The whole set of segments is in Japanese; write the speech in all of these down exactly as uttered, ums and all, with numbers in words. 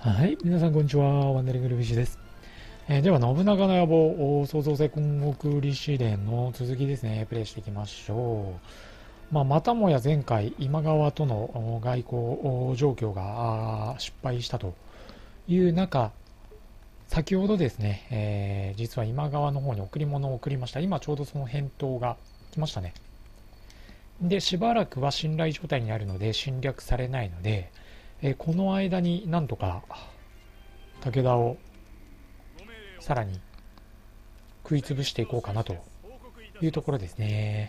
はい、皆さんこんにちは。ワンダリングルフィッシュです。えーでは、信長の野望、創造性군国李試練の続きですね、プレイしていきましょう。まあ、またもや前回、今川との外交状況が失敗したという中、先ほどですね、えー実は今川の方に贈り物を送りました。今ちょうどその返答が来ましたね。で、しばらくは信頼状態にあるので侵略されないので、えーこの間になんとか武田をさらに食い潰していこうかなというところですね。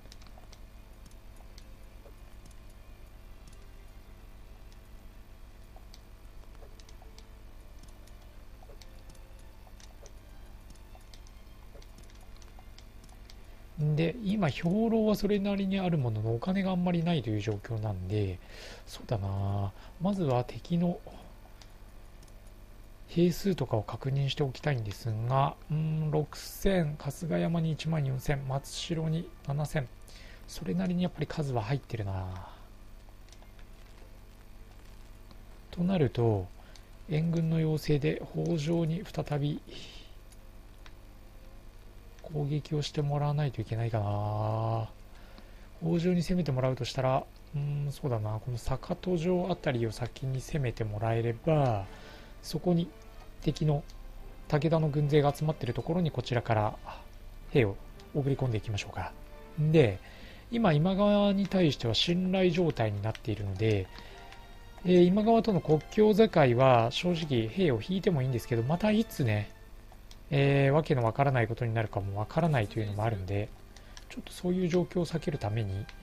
で、今、兵糧はそれなりにあるものの、お金があんまりないという状況なんで、そうだな、まずは敵の兵数とかを確認しておきたいんですが、うん、ろくせん、春日山にいちまんよんせん、松代にななせん、それなりにやっぱり数は入ってるな。となると、援軍の要請で北条に再び攻撃をしてもらわないといけないかな。北条に攻めてもらうとしたら、うーん、そうだな、この坂戸城あたりを先に攻めてもらえれば、そこに敵の武田の軍勢が集まっているところにこちらから兵を送り込んでいきましょうか。で、今、今川に対しては信頼状態になっているので、えー今川との国境境は正直兵を引いてもいいんですけど、またいつね、えーわけのわからないことになるかもわからないというのもあるんで、ちょっとそういう状況を避けるために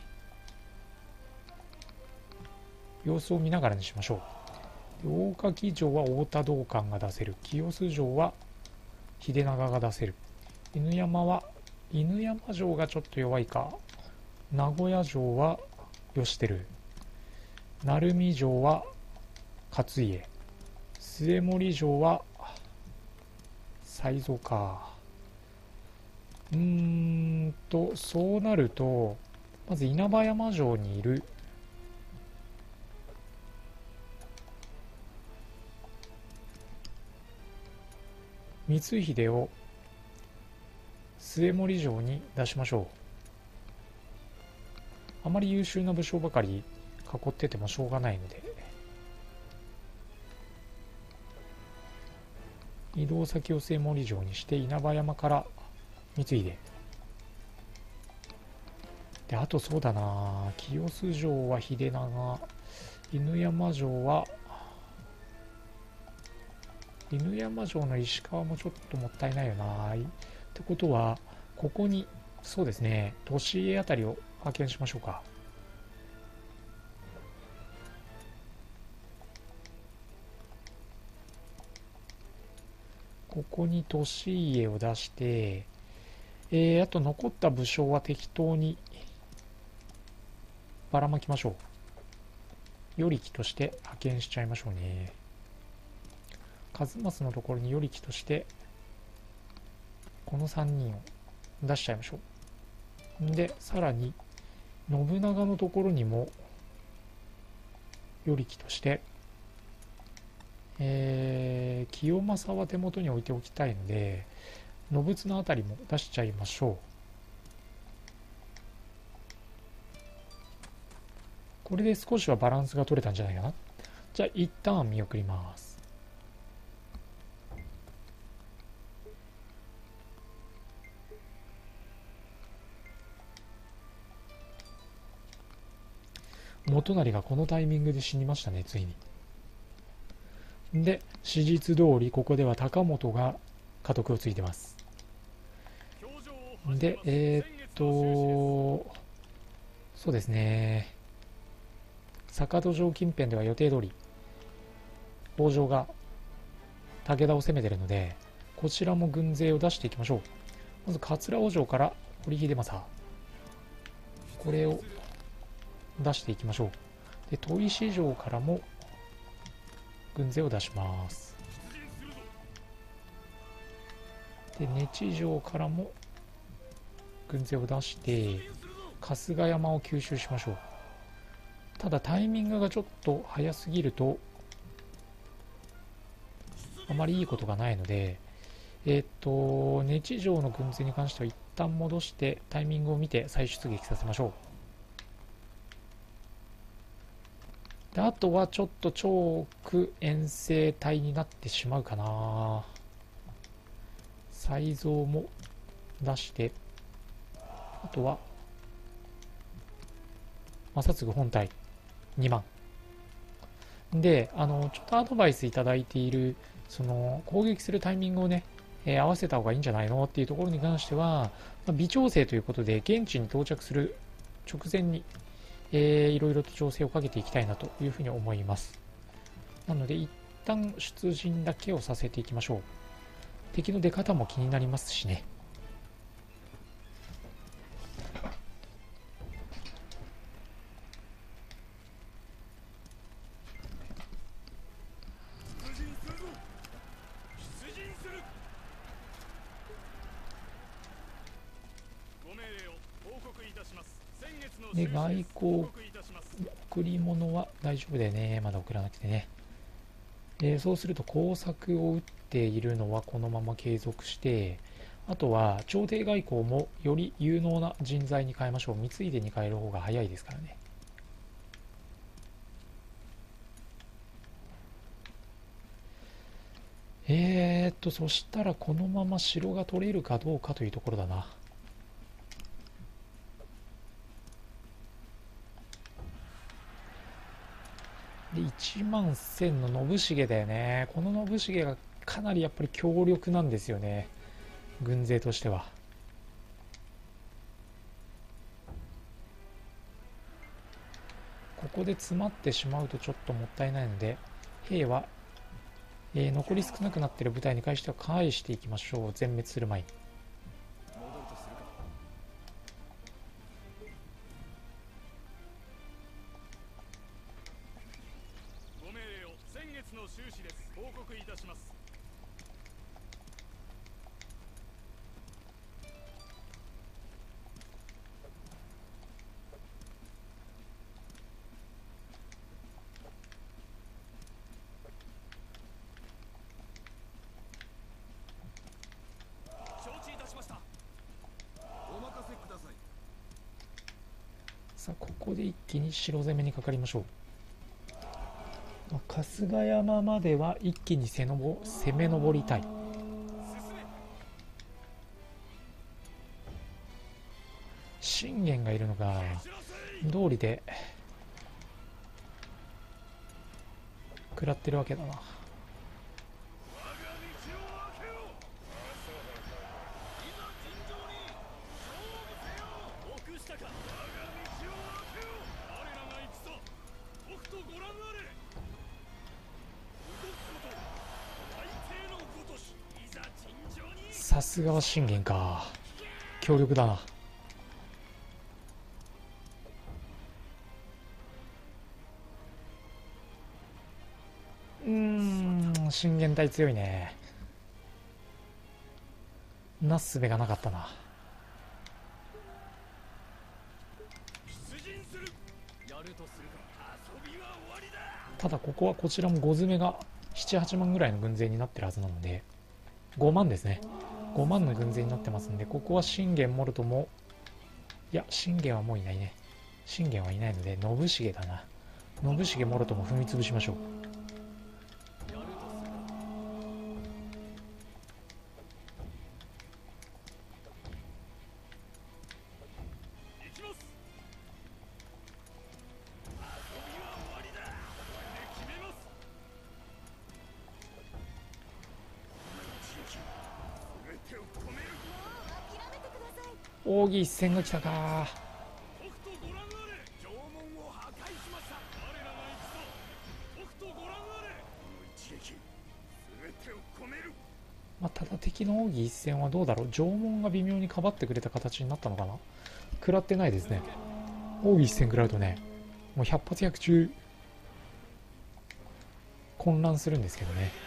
様子を見ながらにしましょう。八日城は太田道館が出せる。清洲城は秀長が出せる。犬山は犬山城がちょっと弱いか。名古屋城は義輝。鳴海城は勝家。末森城は才蔵か。うーんと、そうなると、まず稲葉山城にいる光秀を末森城に出しましょう。あまり優秀な武将ばかり囲っててもしょうがないので、移動先を末森城にして稲葉山から光秀で、あとそうだな、清洲城は秀長、犬山城は犬山城の石川もちょっともったいないよな。ってことはここにそうですね、利家あたりを派遣しましょうか。ここに利家を出して、えー、あと残った武将は適当にばらまきましょう。与力として派遣しちゃいましょうね。数正のところに与力としてこのさんにんを出しちゃいましょう。で、さらに信長のところにも与力として、えー、清正は手元に置いておきたいので、信綱あたりも出しちゃいましょう。これで少しはバランスが取れたんじゃないかな。じゃあ一旦見送ります。元就がこのタイミングで死にましたね、ついに。で、史実通りここでは高本が家督をついてます。で、えー、っとそうですね、坂戸城近辺では予定通り北条が武田を攻めてるので、こちらも軍勢を出していきましょう。まず桂尾城から堀秀政、これを出していきましょう。で、砥石城からも軍勢を出します。で、根地城からも軍勢を出して春日山を吸収しましょう。ただタイミングがちょっと早すぎるとあまりいいことがないので、えーっとネチ城の軍勢に関しては一旦戻してタイミングを見て再出撃させましょう。であとはちょっとチョーク遠征隊になってしまうかな。才蔵も出して、あとは正次本体にまんで、あのちょっとアドバイスいただいているその攻撃するタイミングをね、えー合わせた方がいいんじゃないのっていうところに関しては、まあ、微調整ということで現地に到着する直前に、えーいろいろと調整をかけていきたいなというふうに思います。なので一旦出陣だけをさせていきましょう。敵の出方も気になりますしね。で外交贈り物は大丈夫だよね。まだ送らなくてね。でそうすると工作を打っているのはこのまま継続して、あとは朝廷外交もより有能な人材に変えましょう。光秀に変える方が早いですからね。えーっとそしたらこのまま城が取れるかどうかというところだな。でいちまんせんの信繁だよね。この信繁がかなりやっぱり強力なんですよね、軍勢としては。ここで詰まってしまうとちょっともったいないので、兵は、えー残り少なくなっている部隊に関しては返していきましょう。全滅する前に。 ご命令を先月の収支です。報告いたします。承知いたしました。お任せください。 さあここで一気に城攻めにかかりましょう。まあ春日山までは一気に攻め攻め上りたい。信玄がいるのが道理で食らってるわけだな。さすがは信玄か、強力だな。うーん信玄隊強いね。なすすべがなかったな。ただここはこちらもご詰めがななはちまんぐらいの軍勢になってるはずなので、ごまんですね。ごまんの軍勢になってますんで、ここは信玄もろとも、いや信玄はもういないね。信玄はいないので信繁だな。信繁もろとも踏み潰しましょう。奥義一戦が来たか。まあ、ただ敵の奥義一戦はどうだろう。縄文が微妙にかばってくれた形になったのかな。食らってないですね。奥義一戦食らうとね、もうひゃく発ひゃく中混乱するんですけどね。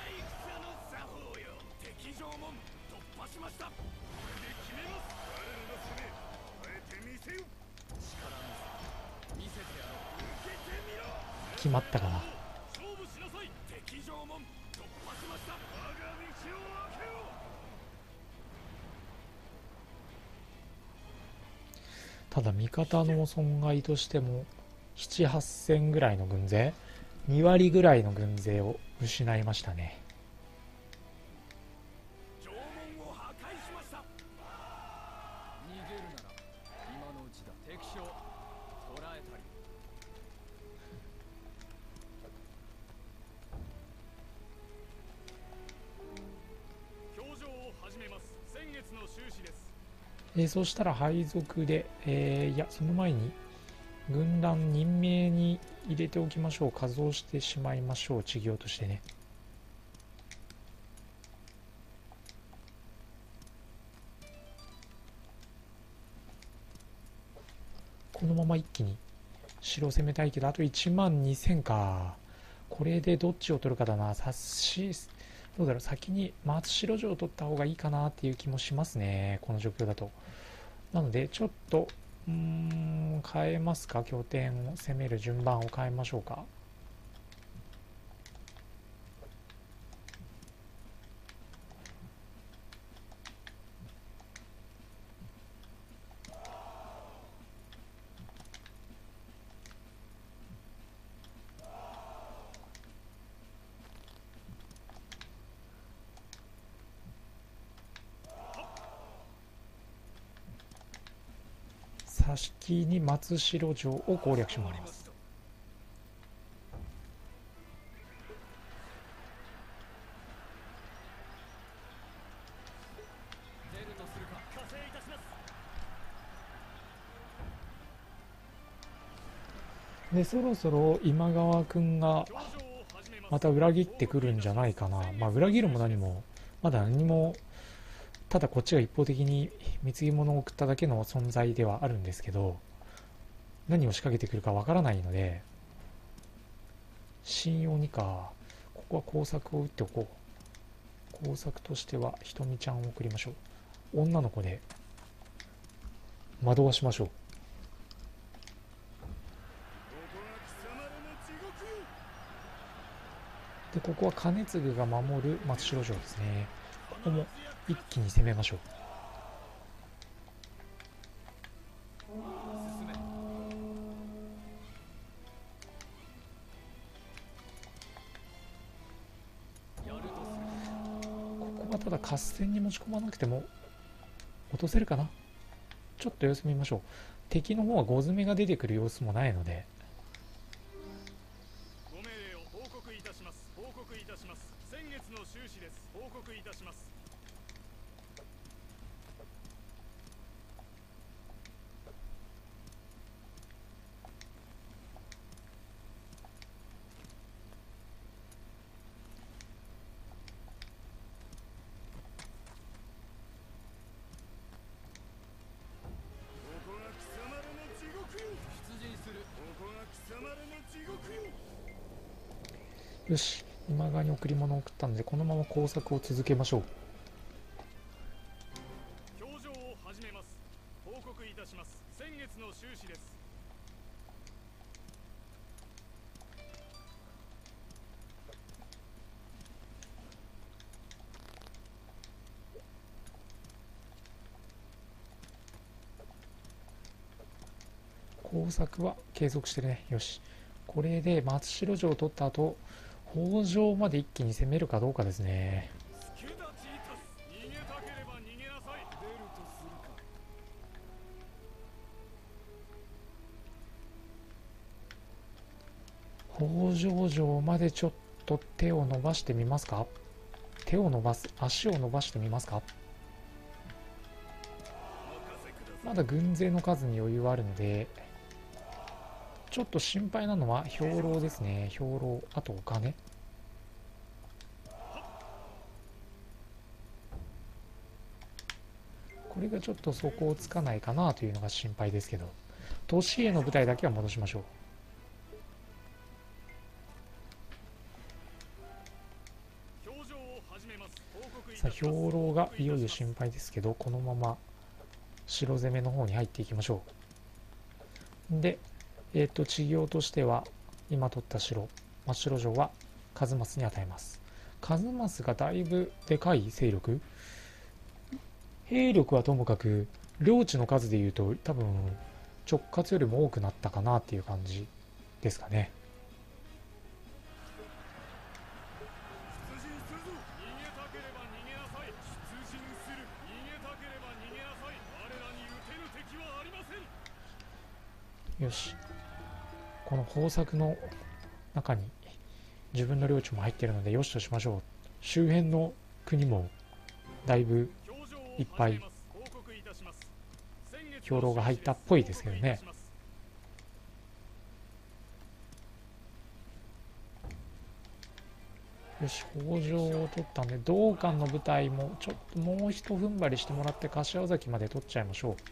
決まったかな。 ただ味方の損害としてもなな、はっせんぐらいの軍勢、に割ぐらいの軍勢を失いましたね。 城門を破壊しました。逃げるなら今のうちだ。敵将捕らえたり。表情を始めます。先月の収支です。 えー、そしたら配属で、えー、いやその前に軍団任命に入れておきましょう。稼働してしまいましょう、事業としてね。このまま一気に城を攻めたいけど、あといちまんにせんか。これでどっちを取るかだな。さしどうだろう、先に松代城を取った方がいいかなっていう気もしますね、この状況だと。なのでちょっとうーん変えますか。拠点を攻める順番を変えましょうか。先に松代城を攻略します。でそろそろ今川君がまた裏切ってくるんじゃないかな。まあ裏切るも何もまだ何も、ただこっちが一方的に貢ぎ物を送っただけの存在ではあるんですけど、何を仕掛けてくるかわからないので、信用にか。ここは工作を打っておこう。工作としてはひとみちゃんを送りましょう。女の子で惑わしましょう。でここは兼続が守る松代城ですね。ここも一気に攻めましょう。ここはただ合戦に持ち込まなくても落とせるかな。ちょっと様子見ましょう。敵の方はご詰めが出てくる様子もないので。 ご命令を報告いたします。報告いたします。先月の収支です。報告いたします。 よし、今川に贈り物を送ったのでこのまま工作を続けましょう。 表情を始めます。報告いたします。先月の収支です。 工作は継続してるね。よし、これで松代城を取った後、北条まで一気に攻めるかどうかですね。 助太刀いたす。逃げたければ逃げなさい。出るとするか。 北条城までちょっと手を伸ばしてみますか。手を伸ばす、足を伸ばしてみますか。まだ軍勢の数に余裕はあるので、ちょっと心配なのは兵糧ですね。兵糧、あとお金。これがちょっと底をつかないかなというのが心配ですけど、都市への部隊だけは戻しましょう。表情を始めます。報告いたさあします。 兵糧がいよいよ心配ですけど、このまま城攻めの方に入っていきましょう。でえっ、と地行としては今取った城松代城は数正に与えます。 カズマスがだいぶでかい勢力、兵力はともかく領地の数でいうと多分直轄よりも多くなったかなっていう感じですかね。 出陣するぞ。逃げたければ逃げなさい。出陣する。逃げたければ逃げなさい。我らに撃てぬ敵はありません。 よし、この豊作の中に自分の領地も入っているのでよしとしましょう。周辺の国もだいぶいっぱい兵糧が入ったっぽいですけどね。よし、北条を取ったんで道館の部隊もちょっともう一踏ん張りしてもらって柏崎まで取っちゃいましょう。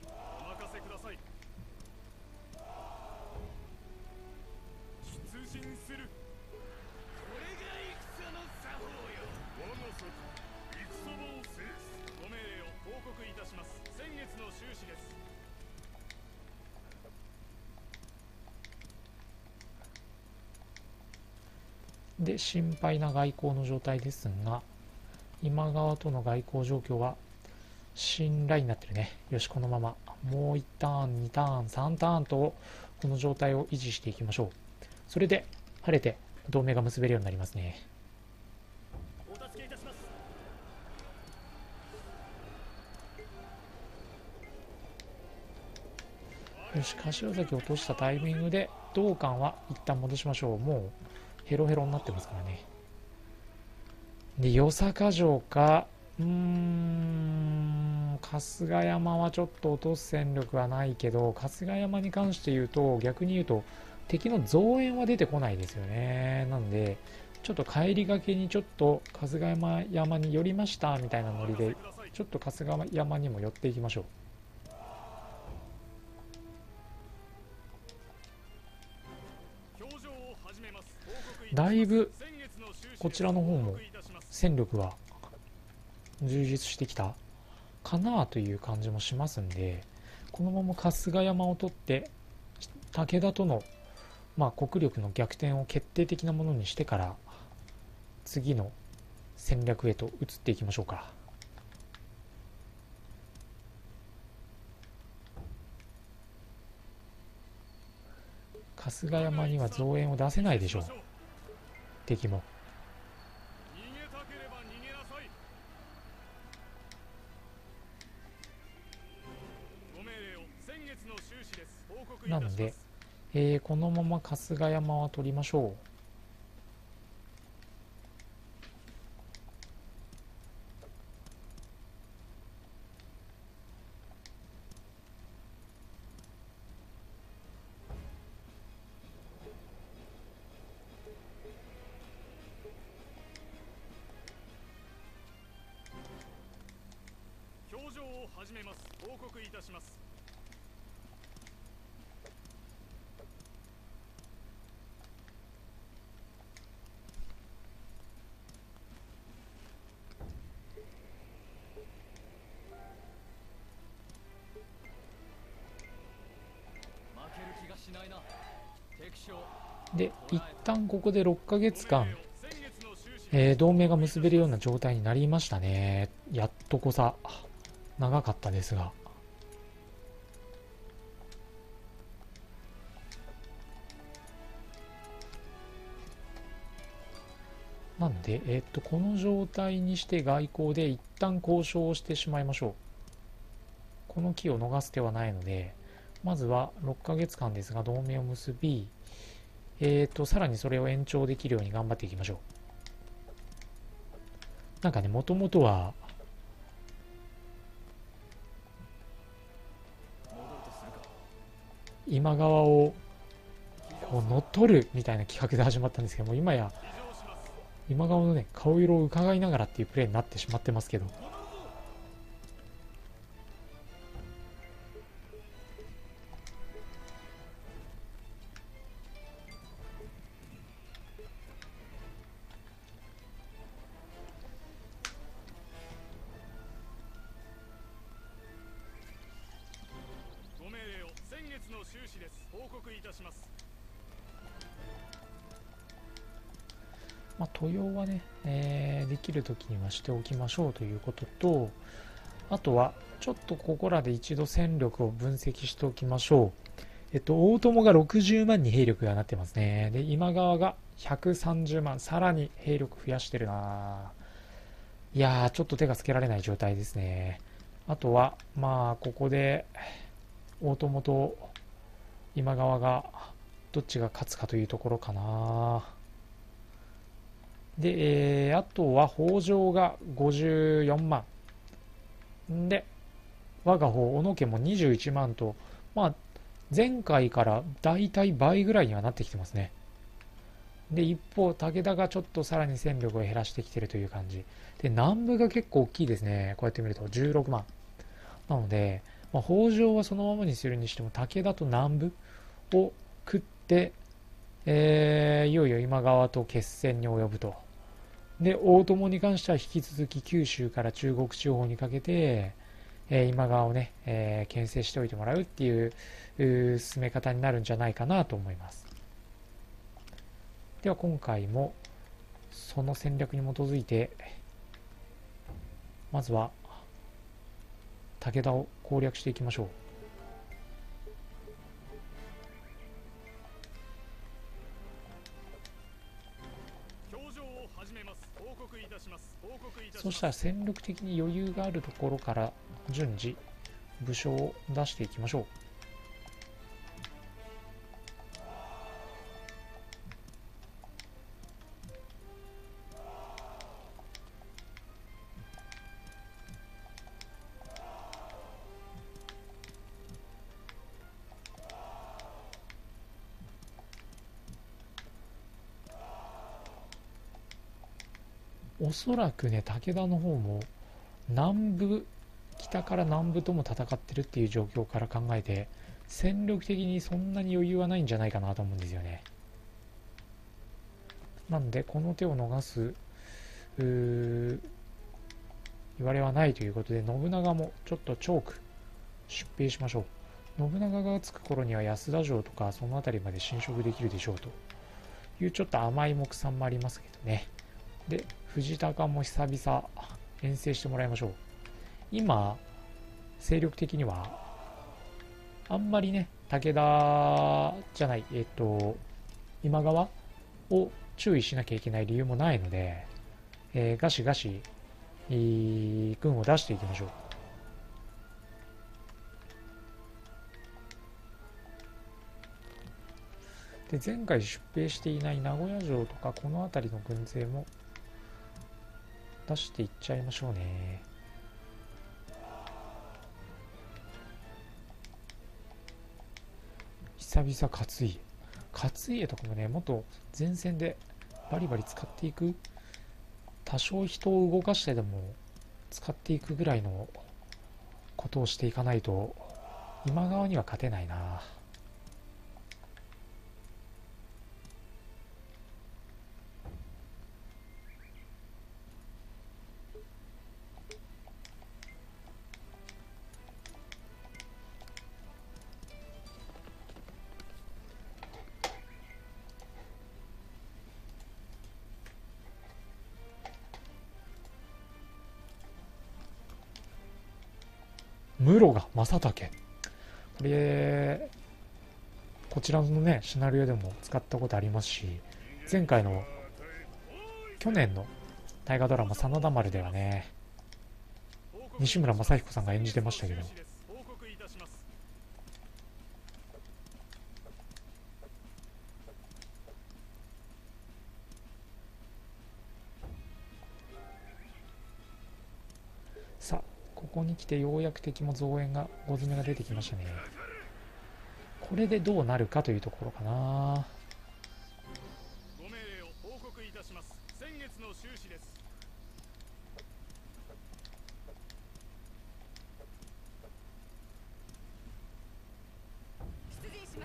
で心配な外交の状態ですが、今川との外交状況は信頼になってるね。よし、このままもういちターンにターンさんターンとこの状態を維持していきましょう。それで晴れて同盟が結べるようになりますね。よし、柏崎を落としたタイミングで道館は一旦戻しましょう。もうヘロヘロになってますからね。で与坂城か、うーん春日山はちょっと落とす戦力はないけど、春日山に関して言うと逆に言うと敵の増援は出てこないですよね。なんでちょっと帰りがけにちょっと春日山山に寄りましたみたいなノリでちょっと春日山にも寄っていきましょう。だいぶこちらの方も戦力は充実してきたかなという感じもしますんで、このまま春日山を取って武田との、まあ、国力の逆転を決定的なものにしてから次の戦略へと移っていきましょうか。春日山には増援を出せないでしょう、敵も。なので、えー、このまま春日山は取りましょう。 表情を始めます。報告いたします。 で一旦ここでろっかげつかん、えー、同盟が結べるような状態になりましたね。やっとこさ長かったですが、なんで、えー、っとこの状態にして外交で一旦交渉をしてしまいましょう。この機を逃す手はないので、まずはろっかげつかんですが同盟を結び、えー、とさらにそれを延長できるように頑張っていきましょう。なんかね、もともとは今川をこう乗っ取るみたいな企画で始まったんですけども、今や今川のね顔色を伺いながらっていうプレーになってしまってますけど、 まあ、豊はね、えーできる時にはしておきましょうということと、あとはちょっとここらで一度戦力を分析しておきましょう。えっと、大友がろくじゅうまんに兵力がなってますね。で、今川がひゃくさんじゅうまん、さらに兵力増やしてるないやー、ちょっと手がつけられない状態ですね。あとは、まあ、ここで、大友と今川が、どっちが勝つかというところかな。で、えー、あとは北条がごじゅうよんまん。で、我が方、小野家もにじゅういちまんと、まあ、前回からだいたい倍ぐらいにはなってきてますね。で、一方、武田がちょっとさらに戦力を減らしてきてるという感じ。で、南部が結構大きいですね。こうやって見るとじゅうろくまん。なので、まあ、北条はそのままにするにしても、武田と南部を食って、えーいよいよ今川と決戦に及ぶと。で、大友に関しては引き続き九州から中国地方にかけて、えー今川をね、えー牽制しておいてもらうっていうう進め方になるんじゃないかなと思います。では今回もその戦略に基づいて、まずは武田を攻略していきましょう。 表情を始めます。報告いたします。報告いたします。 そしたら戦力的に余裕があるところから順次武将を出していきましょう。おそらくね、武田の方も南部、北から南部とも戦ってるっていう状況から考えて、戦力的にそんなに余裕はないんじゃないかなと思うんですよね。なんで、この手を逃す言われはないということで、信長もちょっとチョーク出兵しましょう。信長が着く頃には安田城とかその辺りまで侵食できるでしょうというちょっと甘い目算もありますけどね。で、藤高も久々遠征してもらいましょう。今、勢力的にはあんまりね、武田じゃない、えっと、今川を注意しなきゃいけない理由もないので、えーガシガシいい軍を出していきましょう。で、前回出兵していない名古屋城とかこの辺りの軍勢も出していっちゃいましょうね。久々勝家勝家とかもね、もっと前線でバリバリ使っていく、多少人を動かしてでも使っていくぐらいのことをしていかないと今川には勝てないな。室賀正武、これこちらのねシナリオでも使ったことありますし、前回の去年の大河ドラマ真田丸ではね、西村雅彦さんが演じてましたけど、 報告いたします。 さあここに来てようやく敵も増援がご詰めが出てきましたね。これでどうなるかというところかな。 ご命令を報告いたします。先月の収支です。 出陣します。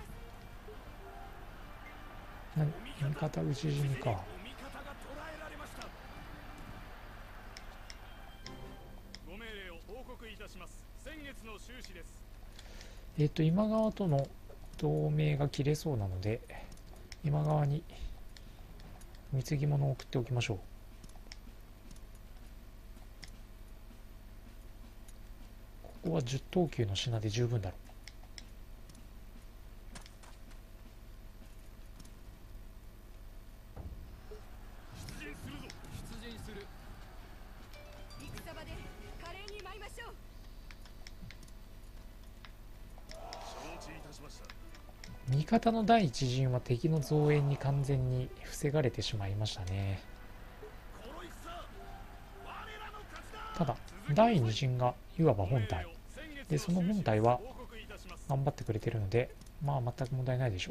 何味方討ち死にか。 お味方が捕らえられました。ご命令を報告いたします。先月の収支です。 えっ、と今川との同盟が切れそうなので今川に貢ぎ物を送っておきましょう。ここはじゅう等級の品で十分だろう。 出陣するぞ。出陣する。 戦場で華麗に舞いましょう。 承知いたしました。 味方の第一陣は敵の増援に完全に防がれてしまいましたね。 この戦、我らの勝ちだ。 ただ第二陣がいわば本体で、その本体は報告いたします。 頑張ってくれてるので、まあ全く問題ないでしょ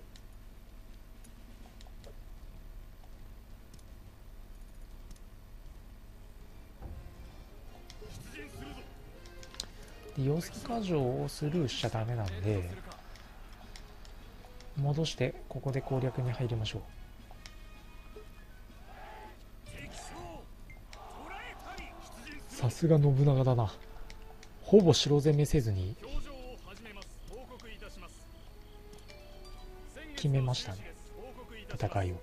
出陣するぞ。 う。で、よさか城をスルーしちゃダメなんで、戻してここで攻略に入りましょう。 敵将、捕らえたり。出陣する。 さすが信長だな。ほぼ城攻めせずに表情を始めます。報告いたします。 決めましたね、 報告いたします。 戦いを。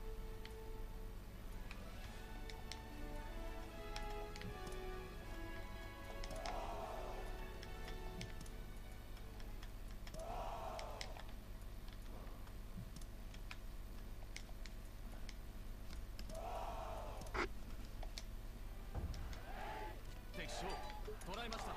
敵将、捕らえました。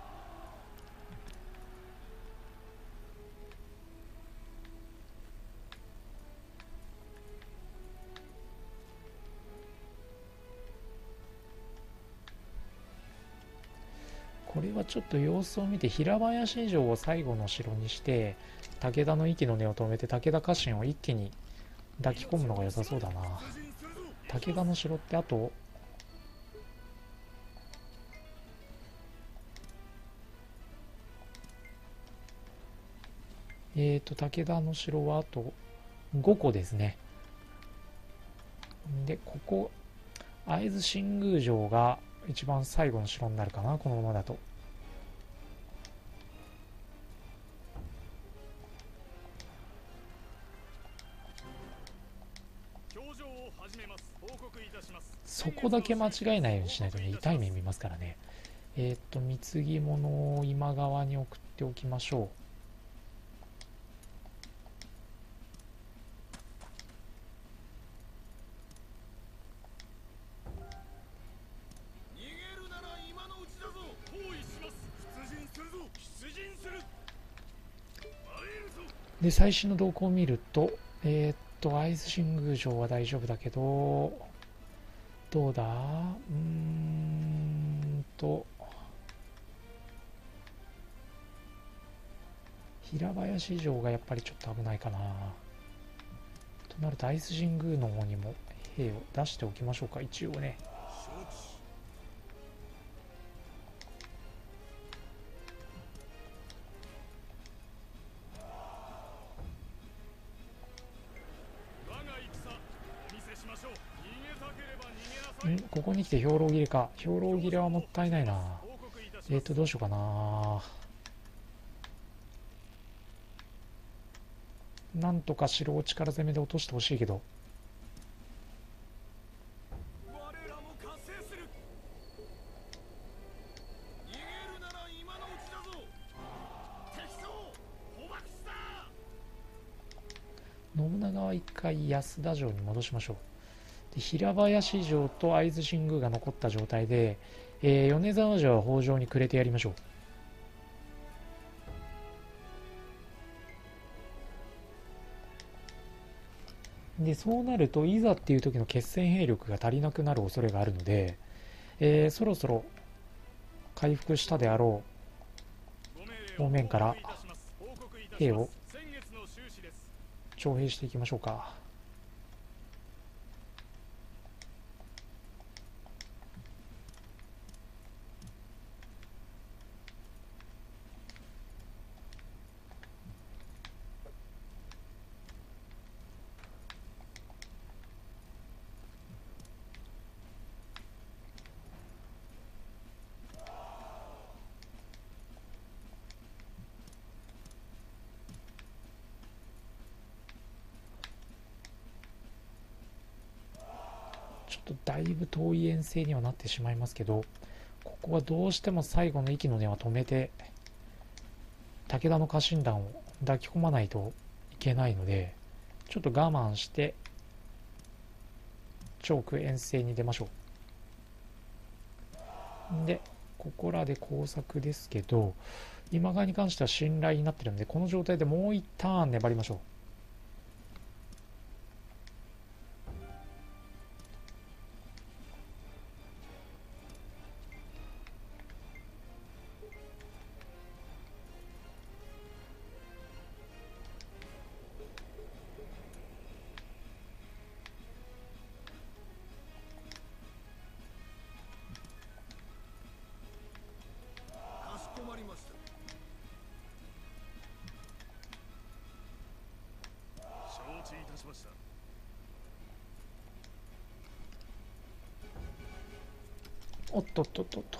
これはちょっと様子を見て、平林城を最後の城にして武田の息の根を止めて武田家臣を一気に抱き込むのが良さそうだな。 出陣するぞ。 武田の城ってあとえーと武田の城はあとごこですね。でここ会津新宮城が一番最後の城になるかな、このままだと。 表情を始めます。報告いたします。 そこだけ間違えないようにしないとね、痛い目見ますからね。えーと貢ぎ物を今川に送っておきましょう。 逃げるなら今のうちだぞ。包囲します。出陣するぞ。出陣する。参るぞ。 で最新の動向を見ると、えーっと会津新宮城は大丈夫だけど、どうだ、うーんと平林城がやっぱりちょっと危ないかな。となると会津神宮の方にも兵を出しておきましょうか、一応ね。 承知。我が戦、お見せしましょう。逃げたければ逃げなさい。 んここに来て兵糧切れか。兵糧切れはもったいないな。 報告いたします。 えーっとどうしようかな。なんとか城を力攻めで落としてほしいけど、 我らも加勢する。逃げるなら今のうちだぞ。敵将、捕獲した。 信長は一回安田城に戻しましょう。で平林城と会津新宮が残った状態で、えー米沢城は北条にくれてやりましょう。でそうなるといざっていう時の決戦兵力が足りなくなる恐れがあるので、えーそろそろ回復したであろご命令を方面から報告いたします。報告いたします。 兵を先月の収支です。 う徴兵していきましょうか。 とだいぶ遠い遠征にはなってしまいますけど、ここはどうしても最後の息の根は止めて武田の家臣団を抱き込まないといけないので、ちょっと我慢してチョーク遠征に出ましょう。でここらで工作ですけど、今川に関しては信頼になってるので、この状態でもう一ターン粘りましょう。 かしこまりました。承知いたしました。 おっとっとっとっと。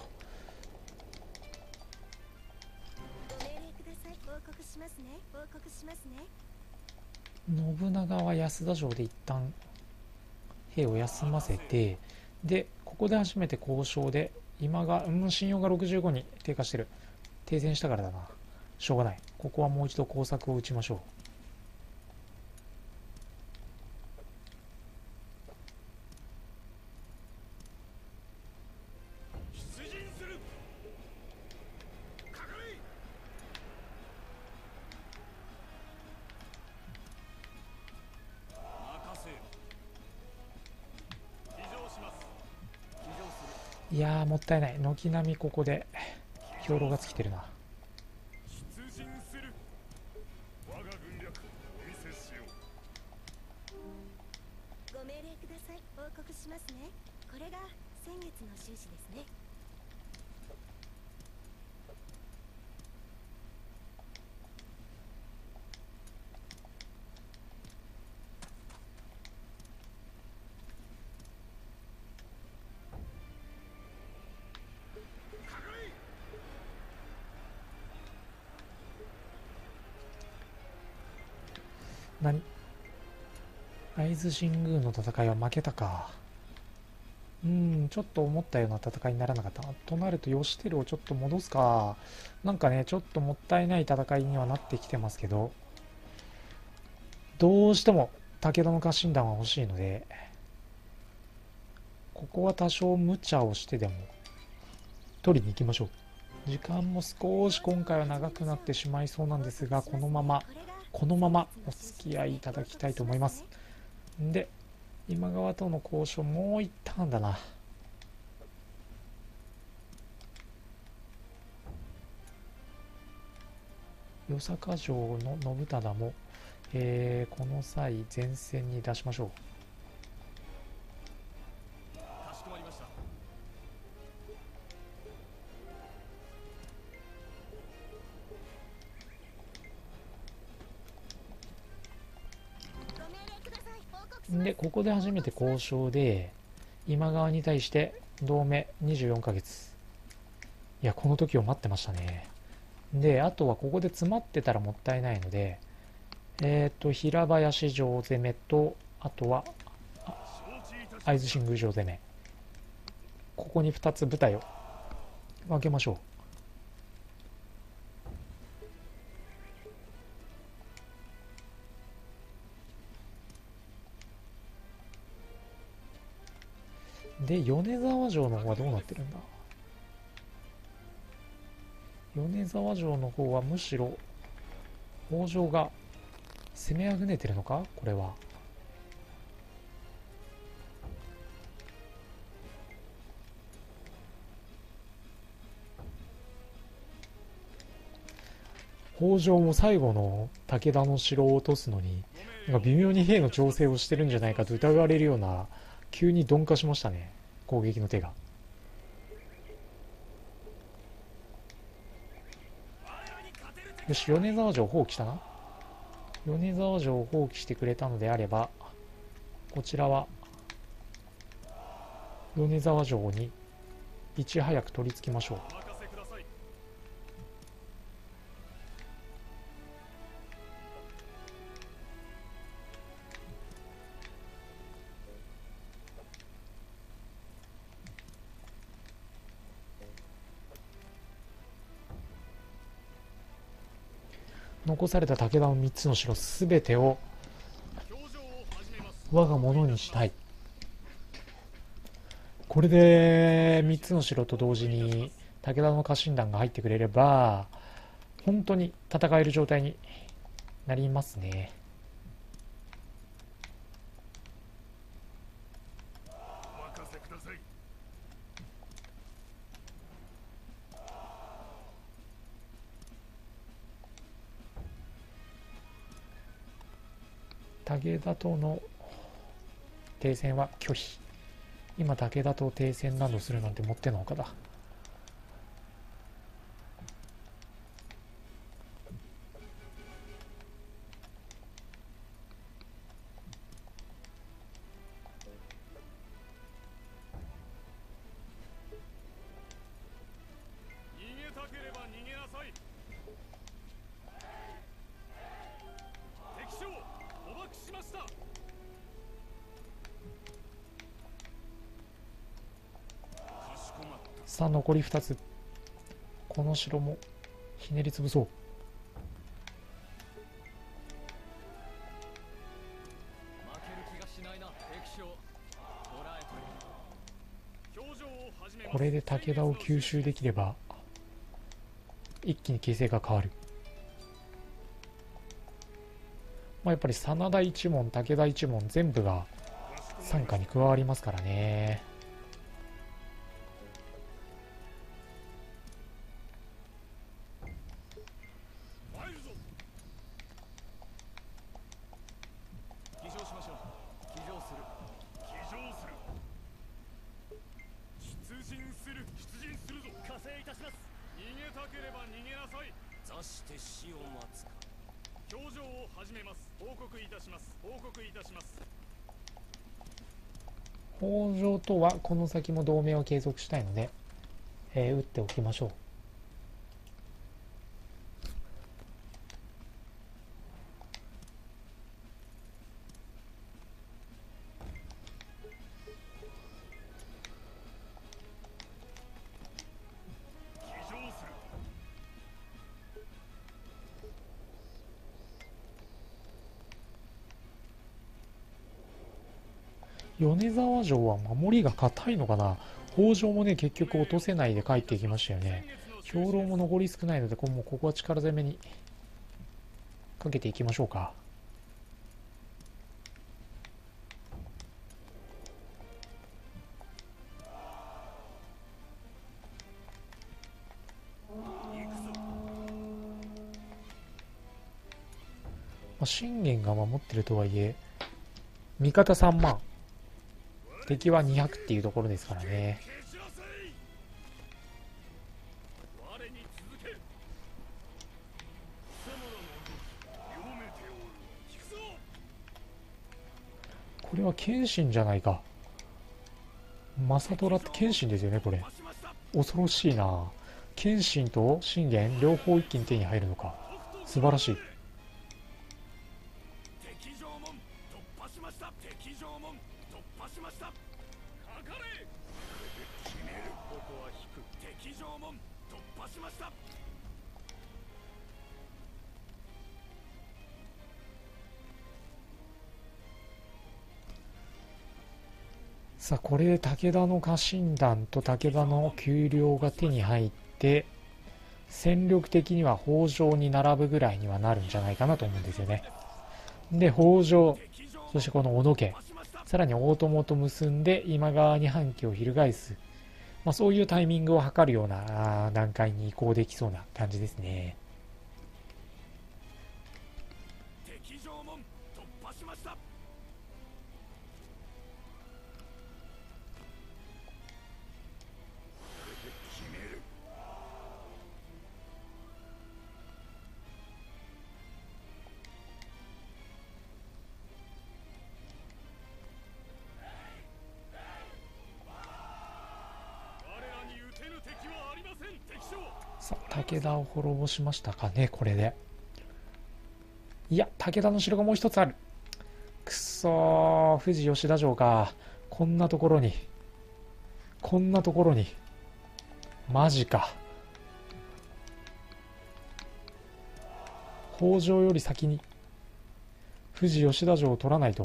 ご命令ください。報告しますね。報告しますね。 信長は安田城で一旦兵を休ませて、でここで初めて交渉で、今がうん信用がろくじゅうごに低下してる。停戦したからだな、しょうがない。ここはもう一度工作を打ちましょう。 出陣する。かかれ。任せよ。騎乗します。騎乗する。 いやーもったいない。軒並みここで兵糧が尽きてるな。 出陣する。我が軍略お見せしよう。 ご命令ください。報告しますね。これが先月の収支ですね。 かかれ。 何、会津神宮の戦いは負けたか。うーん、ちょっと思ったような戦いにならなかったな。となると義輝をちょっと戻すか。なんかね、ちょっともったいない戦いにはなってきてますけど、どうしても武田の家臣団は欲しいので、ここは多少無茶をしてでも取りに行きましょう。時間も少し今回は長くなってしまいそうなんですが、このままこのままお付き合いいただきたいと思います。で今川との交渉もう一ターンだな。与坂城の信忠も、えーこの際前線に出しましょう。 かしこまりました。 ご命令ください。報告します。 でここで初めて交渉で今川に対して同盟にじゅうよんかげつ。いやこの時を待ってましたね。であとはここで詰まってたらもったいないので、えっ、と平林城攻めと、あとは承知いたしま会津神宮城攻め、ここにふたつ部隊を分けましょう。で米沢城の方はどうなってるんだ。米沢城の方はむしろ北条が攻めあぐねてるのか。これは北条も最後の武田の城を落とすのになんか微妙に兵の調整をしてるんじゃないかと疑われるような、急に鈍化しましたね、攻撃の手が。よし米沢城放棄したな。米沢城を放棄してくれたのであれば、こちらは米沢城にいち早く取り付けましょう。 お任せください。 残された武田のみっつの城すべてを我が物にしたい。これでみっつの城と同時に武田の家臣団が入ってくれれば本当に戦える状態になりますね。武田との停戦は拒否。今武田と停戦などするなんてもってのほかだ。さあ残りふたつ。この城もひねり潰そう。これで武田を吸収できれば一気に形勢が変わる。まあ、やっぱり真田一門、武田一門全部が傘下に加わりますからね。北条とはこの先も同盟を継続したいので、えー、打っておきましょう。米沢城は守りが堅いのかな。北条もね結局落とせないで帰っていきましたよね。兵糧も残り少ないので、こもうここは力攻めにかけていきましょうか。まあ、信玄が守ってるとはいえ味方さんまん敵はにひゃくっていうところですからね。これは謙信じゃないか。正虎って謙信ですよね。これ恐ろしいな。謙信と信玄両方一気に手に入るのか。素晴らしい。さあこれで武田の家臣団と武田の給料が手に入って戦力的には北条に並ぶぐらいにはなるんじゃないかなと思うんですよね。で北条、そしてこの小野家、さらに大友と結んで今川に反旗を翻す、まあ、そういうタイミングを図るような段階に移行できそうな感じですね。さあ武田を滅ぼしましたかね。これでいや武田の城がもう一つある。くそー、富士吉田城か。こんなところにこんなところにマジか。 北条より先に富士吉田城を取らないと。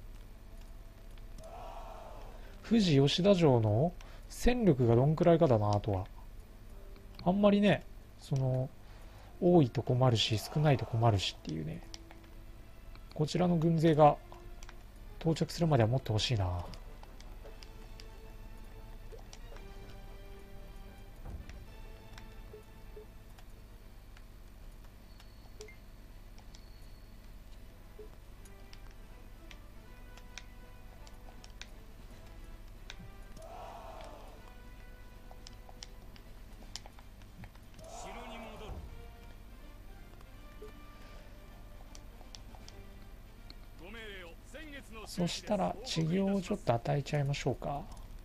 富士吉田城の戦力がどんくらいかだな。あとはあんまりね、その多いと困るし少ないと困るしっていうね、こちらの軍勢が到着するまでは持ってほしいな。そしたら治療をちょっと与えちゃいましょうか。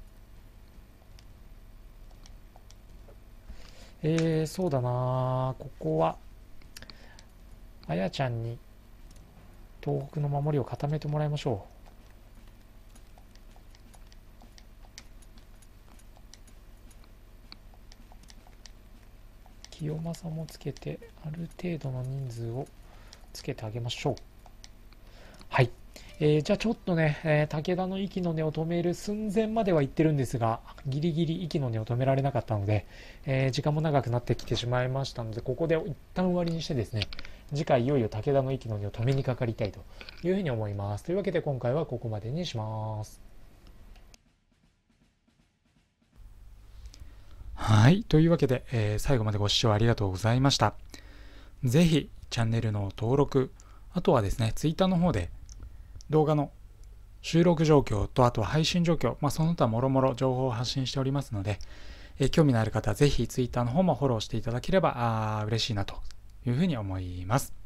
えー、そうだな、ここはあやちゃんに東北の守りを固めてもらいましょう。清正もつけてある程度の人数をつけてあげましょう。はい、えー、じゃあちょっとね、えー、武田の息の根を止める寸前までは行ってるんですが、ギリギリ息の根を止められなかったので、えー、時間も長くなってきてしまいましたので、ここで一旦終わりにしてですね、次回いよいよ武田の息の根を止めにかかりたいというふうに思います。というわけで今回はここまでにします。はい、というわけで、えー、最後までご視聴ありがとうございました。ぜひチャンネルの登録、あとはですね、ツイッターの方で動画の収録状況と、あとは配信状況、まあ、その他もろもろ情報を発信しておりますので、えー、興味のある方はぜひツイッターの方もフォローしていただければあ嬉しいなというふうに思います。